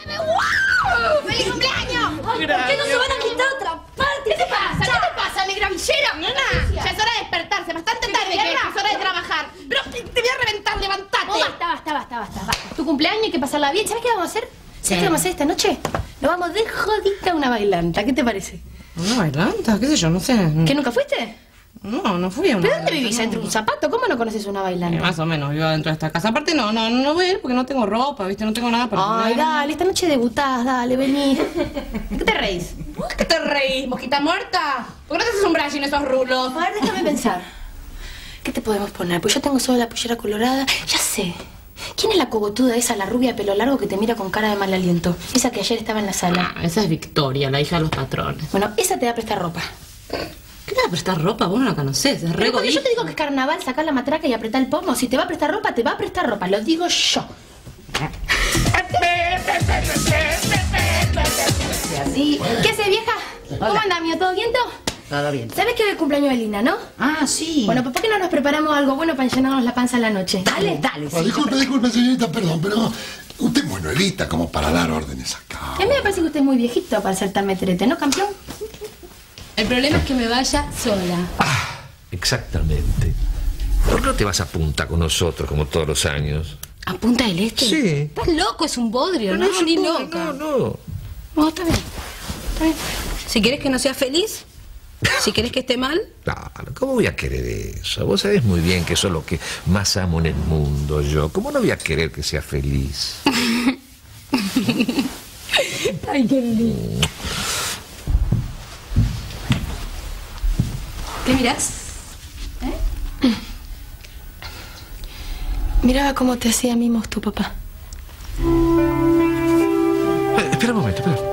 ¡Wow! ¡Feliz cumpleaños! ¿Por qué no se van a quitar otra parte? ¿Qué te pasa? ¿Qué te pasa, negra villera? Nena, ya es hora de despertarse. Bastante tarde, que es hora de trabajar. Pero te voy a reventar, levantate. Basta. Tu cumpleaños hay que pasarla bien. ¿Sabes qué vamos a hacer? ¿Sabes qué vamos a hacer esta noche? Nos vamos de jodita a una bailanta. ¿Qué te parece? ¿Una bailanta? ¿Qué sé yo? No sé. ¿Que nunca fuiste? No fui a una. ¿Pero dónde vivís? ¿Entre un zapato? ¿Cómo no conoces una bailanta? Más o menos, vivo dentro de esta casa. Aparte no voy a ir porque no tengo ropa, ¿viste? No tengo nada para Ay, poner. dale, esta noche debutás, dale, vení. ¿Qué te reís? ¿Qué te reís, mosquita muerta? ¿Por qué no te haces un brushing esos rulos? A ver, déjame pensar. ¿Qué te podemos poner? Pues yo tengo solo la pollera colorada. Ya sé. ¿Quién es la cogotuda esa, la rubia de pelo largo que te mira con cara de mal aliento? Esa que ayer estaba en la sala. Ah, esa es Victoria, la hija de los patrones. Bueno, esa te va a prestar ropa. ¿Qué te va a prestar ropa? Vos no la conocés, es re Pero cuando godilla. yo te digo que es carnaval, sacar la matraca y apretar el pomo. Si te va a prestar ropa, te va a prestar ropa. Lo digo yo. Así. ¿Qué haces, vieja? ¿Cómo anda, mío? ¿Todo viento? Todo bien. ¿Sabes que hoy es el cumpleaños de Lina, no? Ah, sí. Bueno, pues ¿por qué no nos preparamos algo bueno para llenarnos la panza en la noche? Dale, sí. Disculpe, señorita, perdón, pero usted es muy nuevita como para dar órdenes acá. A mí me parece que usted es muy viejito para ser tan meterete, ¿no, campeón? El problema es que me vaya sola. Ah, exactamente. ¿Por qué no te vas a Punta con nosotros como todos los años? ¿A Punta del Este? Sí. Estás loco, es un bodrio, Pero ¿no? es un Ni bodrio, loca. No. No, está bien. Está bien. Si querés que no sea feliz, si querés que esté mal, Claro, ¿cómo voy a querer eso? Vos sabés muy bien que eso es lo que más amo en el mundo, yo. ¿Cómo no voy a querer que sea feliz? ay, qué lindo. ¿Qué mirás? Miraba cómo te hacía mimos tu papá. Espera un momento, espera.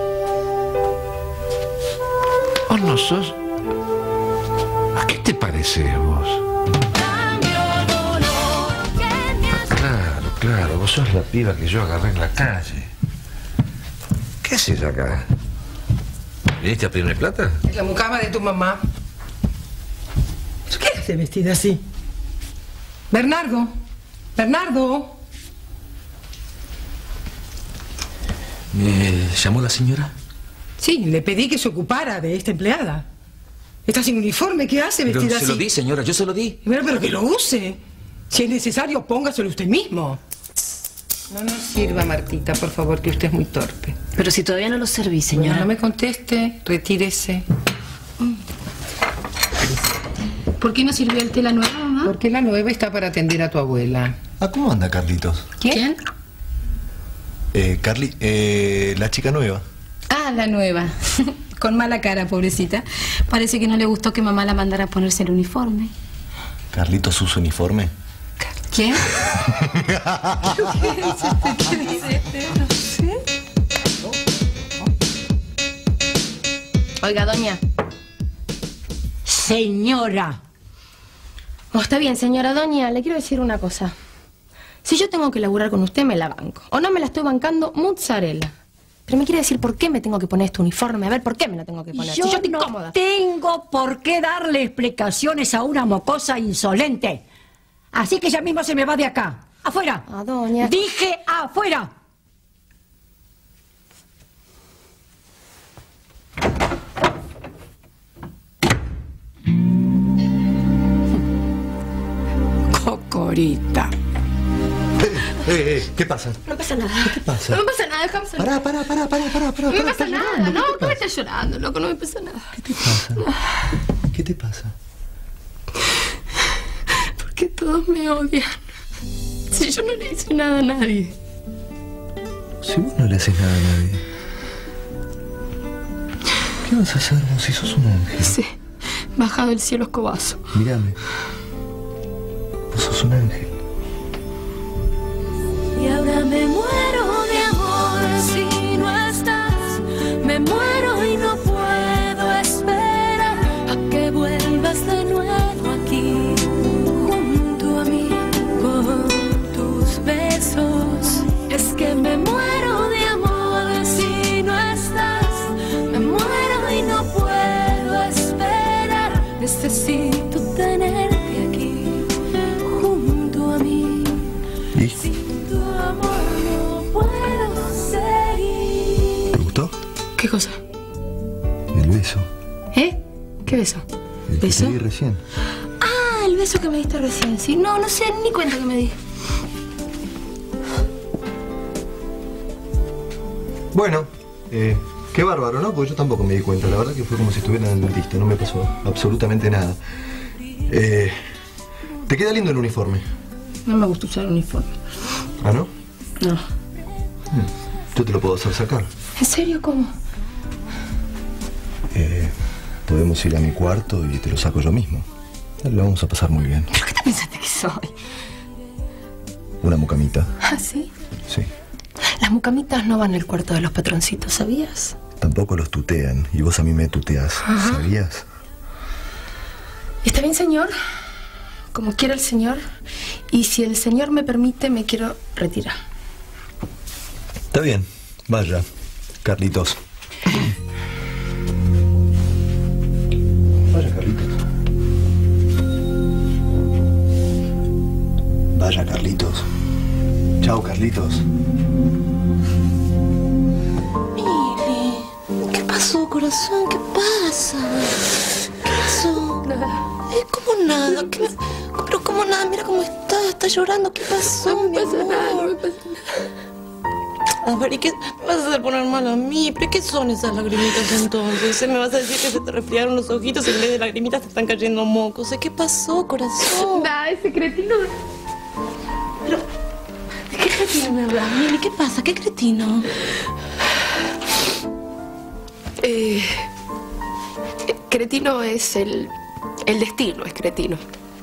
¿Vos no sos? ¿A qué te pareces vos? Claro, vos sos la piba que yo agarré en la calle. ¿Qué haces acá? ¿Viniste a pedirme plata? Es la mucama de tu mamá. ¿Qué hace vestida así? Bernardo. ¿Me llamó la señora? Sí, le pedí que se ocupara de esta empleada. Está sin uniforme, ¿qué hace Pero vestida se así? lo di, señora, yo se lo di. Bueno, pero que lo use. Si es necesario, póngaselo usted mismo. No nos sirva, Martita, por favor, que usted es muy torpe. Pero si todavía no lo serví, Bueno, señora. no me conteste, retírese. ¿Por qué no sirvió el té la nueva, mamá? Porque la nueva está para atender a tu abuela. Ah, ¿cómo anda Carlitos? ¿Quién? La chica nueva. Ah, la nueva. Con mala cara, pobrecita. Parece que no le gustó que mamá la mandara a ponerse el uniforme. ¿Carlitos usa uniforme? ¿Quién? ¿Qué dice este? No sé. Oiga, doña. Señora. Oh, está bien, señora doña, le quiero decir una cosa. Si yo tengo que laburar con usted, me la banco. O no me la estoy bancando, mozzarella. Pero me quiere decir por qué me tengo que poner este uniforme. A ver, ¿por qué me lo tengo que poner? Yo si yo estoy no cómoda. tengo por qué darle explicaciones a una mocosa insolente. Así que ella mismo se me va de acá. ¡Afuera! Ah, doña. Dije afuera. Cocorita. ¿Qué pasa? No pasa nada. ¿Qué pasa? No me pasa nada, déjame salir. Pará. No me pasa nada, ¿no? ¿Cómo ¿Qué estás llorando, loco? No me pasa nada. te pasa? ¿Qué te pasa? Porque todos me odian. Si yo no le hice nada a nadie. Si vos no le haces nada a nadie, ¿qué vas a hacer vos si sos un ángel? Sí, bajado del cielo escobazo. Mírame. Vos sos un ángel. Y ahora me muero de amor si no estás. Me muero y no puedo esperar a que vuelvas de nuevo aquí junto a mí con tus besos. Es que me muero de amor si no estás. Me muero y no puedo esperar. Necesito tenerte aquí junto ¿Qué cosa? El beso. ¿Eh? ¿Qué beso? El que ¿Beso? te di recién. Ah, el beso que me diste recién. Sí, no sé ni cuenta que me di. Bueno, qué bárbaro, ¿no? Porque yo tampoco me di cuenta. La verdad que fue como si estuviera en el dentista. No me pasó absolutamente nada. Te queda lindo el uniforme. No me gusta usar uniforme. ¿Ah, no? No. Yo te lo puedo hacer sacar. ¿En serio? ¿Cómo? Podemos ir a mi cuarto y te lo saco yo mismo. Lo vamos a pasar muy bien. ¿Pero qué te pensaste que soy? Una mucamita. ¿Ah, sí? Sí. Las mucamitas no van al cuarto de los patroncitos, ¿sabías? Tampoco los tutean. Y vos a mí me tuteás. Ajá. ¿Sabías? ¿Está bien, señor? Como quiera el señor. Y si el señor me permite, me quiero retirar. Está bien. Vaya, Carlitos. Vaya, Carlitos. Vaya, Carlitos. Chao, Carlitos. Mili, ¿qué pasó, corazón? ¿Qué pasa? ¿Qué pasó? Nada. ¿Cómo nada? Pero ¿cómo nada? Mira cómo está llorando. ¿Qué pasó? No me pasa mi nada, no amor? me pasa nada. A ver, ¿y qué me vas a hacer poner mal a mí? ¿Pero qué son esas lagrimitas entonces? ¿Me vas a decir que se te resfriaron los ojitos y en vez de lagrimitas te están cayendo mocos? ¿Qué pasó, corazón? Nada, ese cretino. Pero, ¿de qué cretino me hablas, Mili? ¿Qué pasa? ¿Qué cretino? Cretino es el destino, es cretino.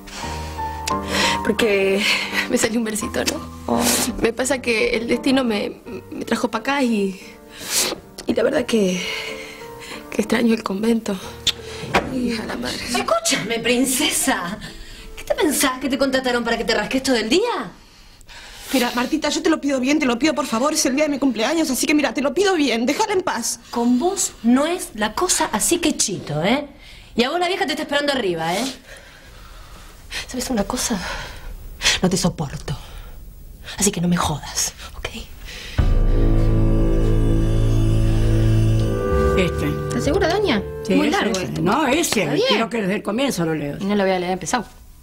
Porque me salió un versito, ¿no? Me pasa que el destino me trajo para acá y la verdad que extraño el convento. Y a la madre. Escúchame, princesa. ¿Qué te pensás? ¿Que te contrataron para que te rasques todo el día? Mira, Martita, yo te lo pido bien, te lo pido por favor, es el día de mi cumpleaños, así que mira, te lo pido bien, déjala en paz. Con vos no es la cosa así que chito, ¿eh? Y a vos la vieja te está esperando arriba, ¿eh? ¿Sabes una cosa? No te soporto. Así que no me jodas, ¿ok? ¿Estás segura, doña? Sí, Muy ese, largo ese. esto. No, ese. Está bien. Quiero que desde el comienzo lo leo. No lo voy a leer empezado.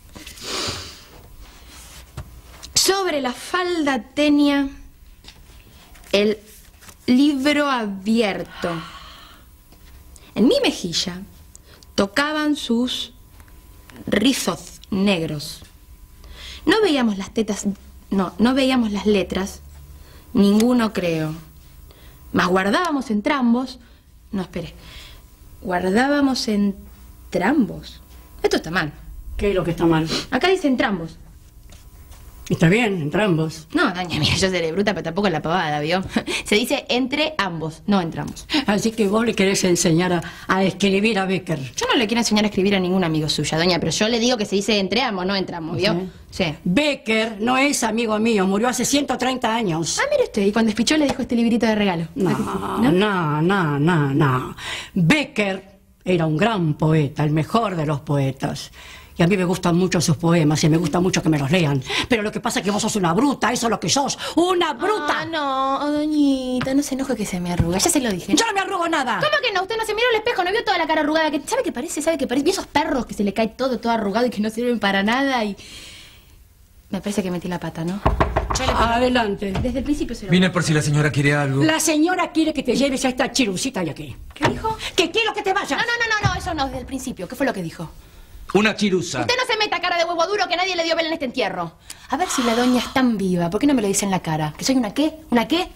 Sobre la falda tenía el libro abierto. En mi mejilla tocaban sus rizos negros. No veíamos las tetas, no veíamos las letras, ninguno creo. Mas guardábamos entrambos. No, espere. Guardábamos entrambos. Esto está mal. ¿Qué es lo que está mal? Acá dice entrambos. Está bien, entre ambos. No, doña, mira, yo seré bruta, pero tampoco la pavada, ¿vio? Se dice entre ambos, no entre ambos. Así que vos le querés enseñar a escribir a Becker. Yo no le quiero enseñar a escribir a ningún amigo suya, doña, pero yo le digo que se dice entre ambos, no entre ambos, ¿vio? Sí. Becker no es amigo mío, murió hace 130 años. Ah, mire usted, y cuando despichó le dijo este librito de regalo. No. Becker era un gran poeta, el mejor de los poetas. Y a mí me gustan mucho sus poemas y me gusta mucho que me los lean. Pero lo que pasa es que vos sos una bruta, eso es lo que sos, ¡una bruta! Ah, no, doñita, no se enoje que se me arruga, ya se lo dije. Yo no me arrugo nada. ¿Cómo que no? Usted no se miró al espejo, no vio toda la cara arrugada. ¿Sabe qué parece? ¿Y esos perros que se le cae todo arrugado y que no sirven para nada? Y me parece que metí la pata, ¿no? Adelante. Desde el principio se lo... Vine por si la señora quiere algo. La señora quiere que te lleves a esta chirucita de aquí. ¿Qué dijo? Que quiero que te vayas. No, eso no, desde el principio. ¿Qué fue lo que dijo? Una chirusa. Usted no se meta, cara de huevo duro, que nadie le dio vela en este entierro. A ver si la doña es tan viva. ¿Por qué no me lo dice en la cara? ¿Que soy una qué? ¿Una qué?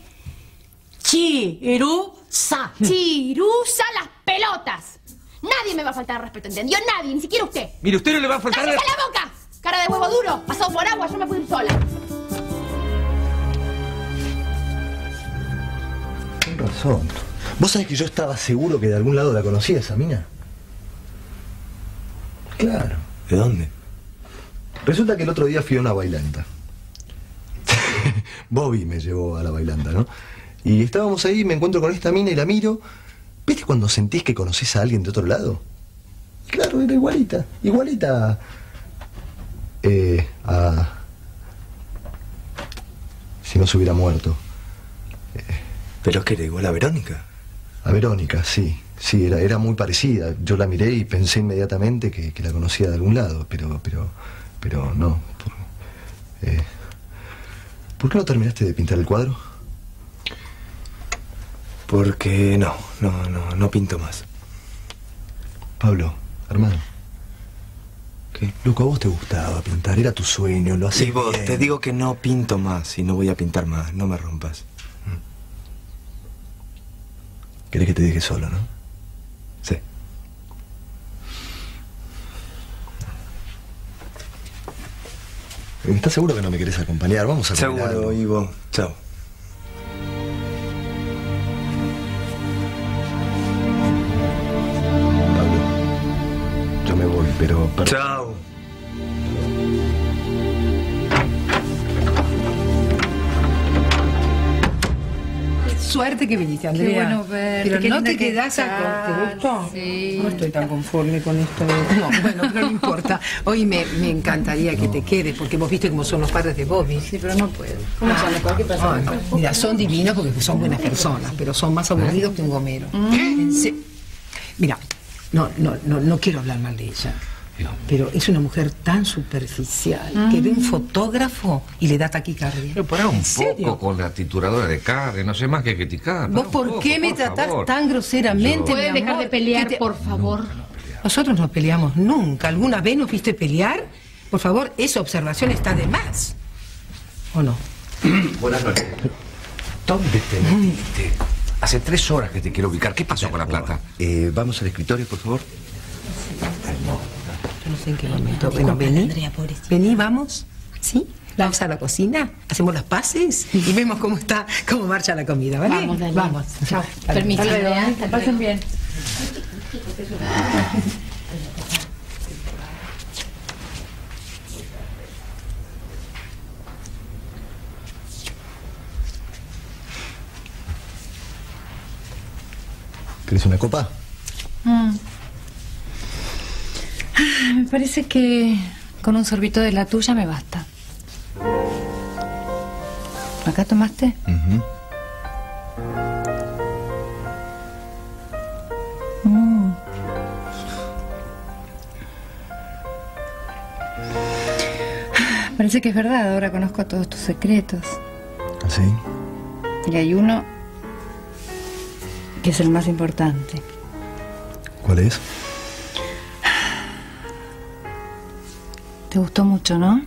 Chirusa. Chirusa las pelotas. Nadie me va a faltar al respeto, ¿entendió? Nadie, ni siquiera usted. Mire, usted no le va a faltar... ¡Cállese la boca! Cara de huevo duro, pasado por agua, yo me puedo ir sola. Con razón. ¿Vos sabés que yo estaba seguro que de algún lado la conocía esa mina? Claro. ¿De dónde? Resulta que el otro día fui a una bailanta. Bobby me llevó a la bailanta, ¿no? Y estábamos ahí, me encuentro con esta mina y la miro. ¿Viste cuando sentís que conocés a alguien de otro lado? Y claro, era igualita. Igualita a... Si no se hubiera muerto. ¿Pero qué era igual a Verónica? A Verónica, sí. Sí, era muy parecida. Yo la miré y pensé inmediatamente que la conocía de algún lado, pero no. ¿Por qué no terminaste de pintar el cuadro? Porque no pinto más. Pablo, hermano. ¿Qué? Loco, a vos te gustaba pintar, era tu sueño, lo hacías Y vos, bien. te digo que no pinto más y no voy a pintar más, no me rompas. ¿Querés que te deje solo, no? Sí. ¿Estás seguro que no me querés acompañar? Vamos a comer Seguro, algo. Ivo. Chao. Pablo, yo me voy, pero... Chao. Suerte que viniste, Andrea. Qué bueno verte, Pero qué no linda te que quedás estás. ¿Te gustó? Sí. No estoy tan conforme con esto. No, bueno, pero no importa. Hoy me encantaría que te quedes, porque vos viste cómo son los padres de Bobby. Sí, pero no puedo. ¿Cómo son los padres? ¿Qué pasa? Ay, mira, son divinos porque son buenas personas, pero son más aburridos que un gomero. Mira, no quiero hablar mal de ella. Pero es una mujer tan superficial que ve un fotógrafo y le da taquicardia. Pero pará un ¿En serio? poco con la trituradora de carne, no sé más que criticar. ¿Vos por qué me tratás tan groseramente, ¿Pueden mi dejar amor? de pelear, ¿Qué te- por favor? Nosotros no peleamos nunca. ¿Alguna vez nos viste pelear? Por favor, esa observación está de más. ¿O no? Buenas noches. ¿Dónde te metiste? Hace 3 horas que te quiero ubicar. ¿Qué pasó con la plata? Vamos al escritorio, por favor. Yo no sé en qué momento. Bueno, vení. Vení, vamos. ¿Sí? Vamos a la cocina, hacemos las paces y vemos cómo marcha la comida, ¿vale? Vamos, Dani. Vamos. Chao. Permiso, Hasta luego, Andrea. ¿eh? Que pasen bien. ¿Querés una copa? Me parece que con un sorbito de la tuya me basta. ¿Acá tomaste? Parece que es verdad, ahora conozco todos tus secretos. ¿Así? Y hay uno que es el más importante. ¿Cuál es? Te gustó mucho, ¿no?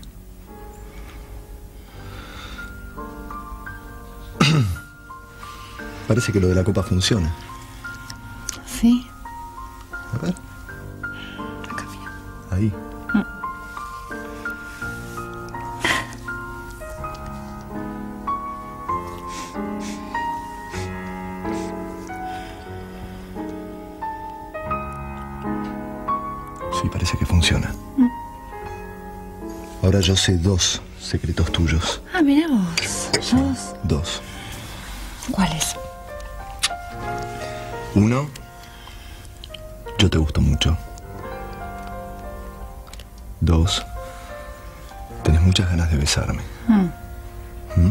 Parece que lo de la copa funciona. Sí. A ver. Acá, mira. Ahí. Sí, parece que funciona. Ahora yo sé 2 secretos tuyos. Ah, mira vos. ¿Sos? 2. ¿Cuáles? 1. Yo te gusto mucho. 2. Tenés muchas ganas de besarme. ¿Mm?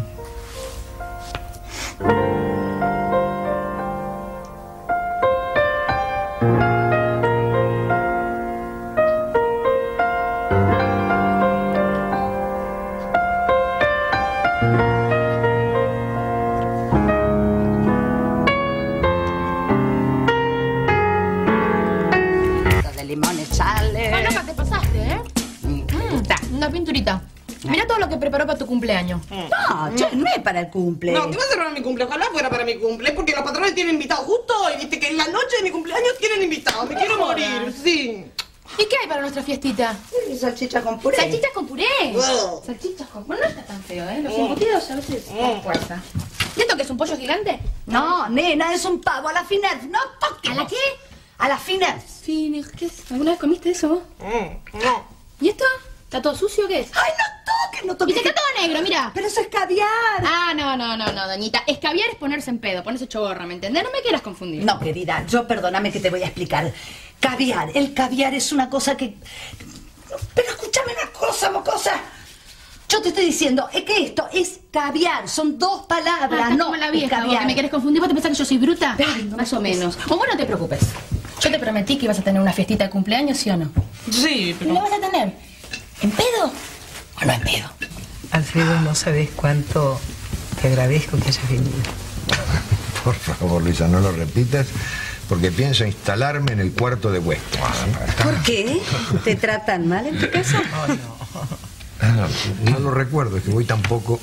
De limón echarle. No, loca, te pasaste, ¿eh? Una pinturita. Mira todo lo que preparó para tu cumpleaños. No, che, no es para el cumple. No, ¿qué va a ser para mi cumple? Ojalá fuera para mi cumple, porque los patrones tienen invitados justo hoy. Viste que en la noche de mi cumpleaños tienen invitados. Me quiero morir, sí. ¿Y qué hay para nuestra fiestita? Salchicha con puré. ¿Salchichas con puré? Wow. Salchichas con puré. No está tan feo, ¿eh? Los embutidos a veces con fuerza. ¿Y esto que es un pollo gigante? No, nena, es un pavo a la finesse. No toques. ¿A la qué? A la finesse. Fines, ¿qué es? ¿Alguna vez comiste eso vos? No. ¿Y esto? ¿Está todo sucio o qué es? Ay, no toques, no Y toques. se está todo negro, mira. Pero eso es caviar. Ah, no, doñita. Escabiar es ponerse en pedo, ponerse chogorra, ¿me entendés? No me quieras confundir. No, querida, yo perdóname que te voy a explicar. Caviar, el caviar es una cosa que... Pero escúchame una cosa, mocosa. Yo te estoy diciendo que esto es caviar, son dos palabras, no como la vieja, caviar. que me querés confundir, ¿vos te pensás que yo soy bruta? Más o menos. O vos no te preocupes. Yo te prometí que ibas a tener una fiestita de cumpleaños, ¿sí o no? Sí, ¿Y la vas a tener? ¿En pedo o no en pedo? Alfredo, no sabés cuánto te agradezco que hayas venido. Por favor, Luisa, no lo repitas, porque pienso instalarme en el cuarto de huéspedes. ¿Por qué? ¿Te tratan mal en tu casa? No lo recuerdo, es que voy tan poco.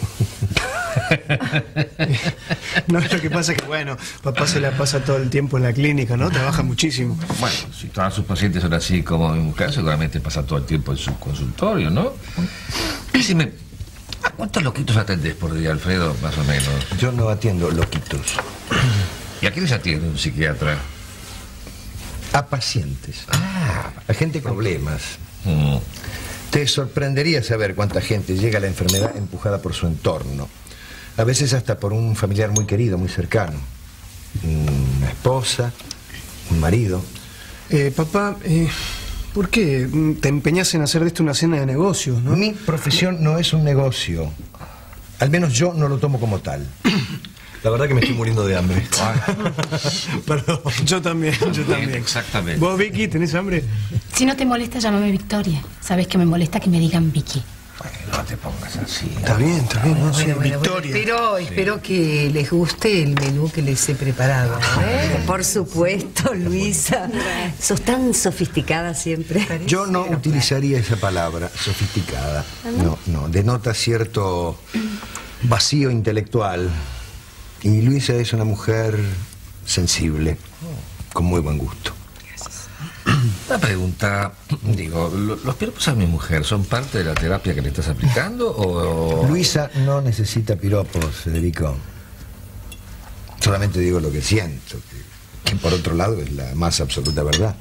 No, lo que pasa es que, bueno, papá se la pasa todo el tiempo en la clínica, ¿no? Trabaja muchísimo. Bueno, si todos sus pacientes son así como mi mujer, seguramente pasa todo el tiempo en su consultorio, ¿no? Decime, ¿a cuántos loquitos atendés por día, Alfredo, más o menos? Yo no atiendo loquitos. ¿Y a quiénes atiende un psiquiatra? A pacientes. A gente con problemas. Te sorprendería saber cuánta gente llega a la enfermedad empujada por su entorno. A veces hasta por un familiar muy querido, muy cercano. Una esposa, un marido. Papá, ¿por qué te empeñas en hacer de esto una cena de negocios, no? Mi profesión no es un negocio. Al menos yo no lo tomo como tal. La verdad que me estoy muriendo de hambre. Perdón, yo también. Exactamente. ¿Vos, Vicky, tenés hambre? Si no te molesta, llámame Victoria. Sabés que me molesta que me digan Vicky. Bueno, no te pongas así. Está bien, no, sí, Victoria. Espero que les guste el menú que les he preparado. Por supuesto, Luisa. Sos tan sofisticada siempre. Yo no utilizaría esa palabra, sofisticada. No, denota cierto vacío intelectual. Y Luisa es una mujer sensible, con muy buen gusto. Una pregunta, digo, ¿los piropos a mi mujer son parte de la terapia que le estás aplicando o...? Luisa no necesita piropos, Federico. Solamente digo lo que siento, que por otro lado es la más absoluta verdad.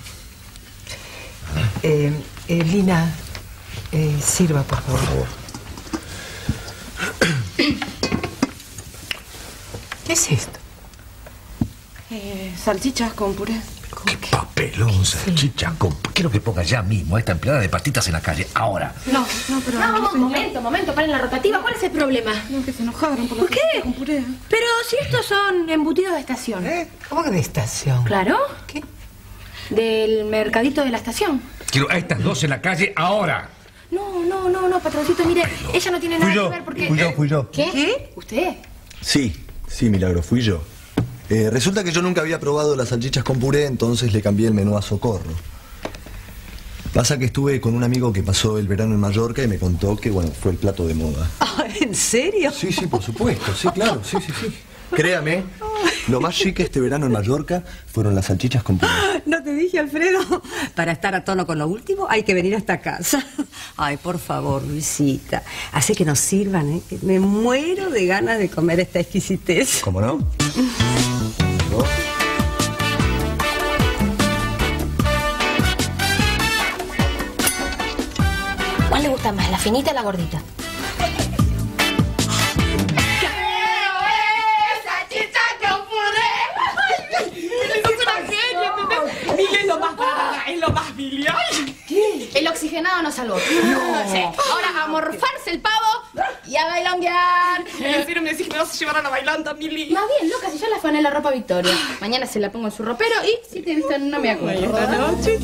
Lina, sirva, por favor. ¿Qué es esto? Salchichas con puré. ¡Qué papelón, salchicha! Quiero que ponga ya mismo a esta empleada de patitas en la calle, ahora. No, pero... No, momento, paren la rotativa. ¿Cuál es el problema? No, que se enojaron por ¿Por qué? Con puré. Pero si estos son embutidos de estación. ¿Cómo que de estación? Claro. ¿Qué? Del mercadito de la estación. Quiero a estas dos en la calle, ahora. No, patroncito, mire, ella no tiene nada que ver porque... Fui yo. ¿Qué? ¿Usted? Sí, Milagro, fui yo. Resulta que yo nunca había probado las salchichas con puré, entonces le cambié el menú a Socorro. Pasa que estuve con un amigo que pasó el verano en Mallorca y me contó que, bueno, fue el plato de moda. ¿En serio? Sí, por supuesto, sí, claro, sí. Créame, lo más chic este verano en Mallorca fueron las salchichas con puré. ¿No te dije, Alfredo? Para estar a tono con lo último hay que venir a esta casa. Ay, por favor, Luisita. Así que nos sirvan, que me muero de ganas de comer esta exquisitez. ¿Cómo no? ¿Cuál le gusta más, la finita o la gordita? Es lo más Billy. ¿Qué? El oxigenado nos salvó. No. Sí. Ahora a morfarse el pavo y a bailonguear. En serio me decís que me vas a llevar a la bailanta, Billy. Más bien, loca, si yo le afané la ropa a Victoria. Mañana se la pongo en su ropero y si te visten no me acuerdo. Esta noche,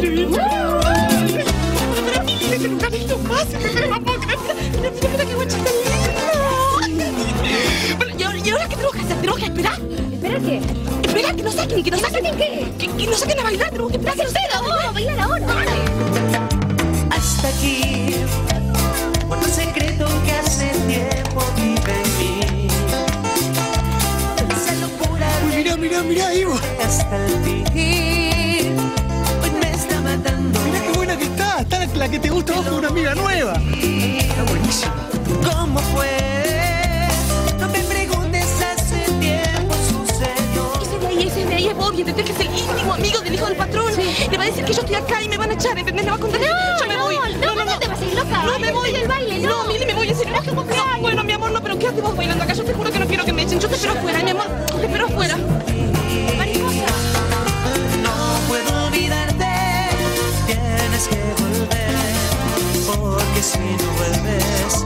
ese lugar es lo más. No puedo creer. Mira qué guachita linda. Bueno, ¿y ahora qué tenemos que hacer? ¿Tenemos que esperar? ¿Esperar qué? Espera, que nos saquen, que nos saquen. ¿Qué? Que nos saquen a bailar, tenemos que esperar que suceda. Vamos a bailar ahora. Hasta aquí, guardo un secreto que hace tiempo vive en mí. Esa locura Mirá, Ivo. hasta el fin, hoy me está matando. Mirá qué buena que está la que te gusta vos con una amiga nueva. Está buenísima. ¿Cómo fue? No me preguntes, hace tiempo sucedió. Ese de ahí es Bobby, ¿entendés? Que es el íntimo amigo del hijo del patrón. Le va a decir que yo estoy acá y me van a echar, ¿entendés? Le va a contar. Yo me voy. No te vas a ir loca. No me voy. del baile, no. No, Mili, me voy en serio. No, bueno, mi amor, no, pero quédate vos bailando acá. Yo te juro que no quiero que me echen. Yo te espero afuera, mi amor. Te espero afuera. Mariposa. No puedo olvidarte, tienes que volver, porque si no vuelves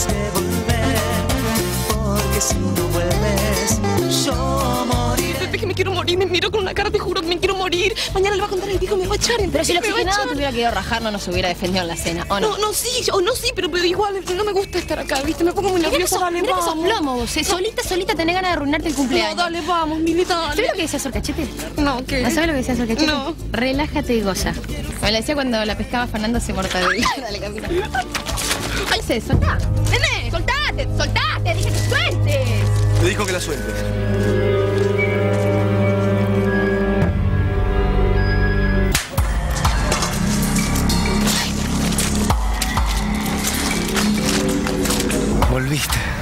tienes que volver, porque si no vuelves, yo moriré. Pepe, que me quiero morir, me miro con una cara, te juro que me quiero morir. Mañana le va a contar el viejo y me va a echar. Pero si el me va a oxigenado echar. te hubiera querido rajar, no nos hubiera defendido en la cena, ¿o no? No, sí, pero igual no me gusta estar acá, ¿viste? Me pongo muy nerviosa. Dale, Mira que sos vamos. plomo vos, solita tenés ganas de arruinarte el cumpleaños. No, dale, vamos, Mili, dale. ¿Sabes lo que decía Sorcachete? No, ¿qué? ¿No sabes lo que decía Sorcachete? No. Relájate y goza. Me lo decía cuando la pescaba Fernando se mortadela. Dale, camina. Ay, se soltá. Nene, soltate, dije que sueltes. Me dijo que la sueltes. Volviste.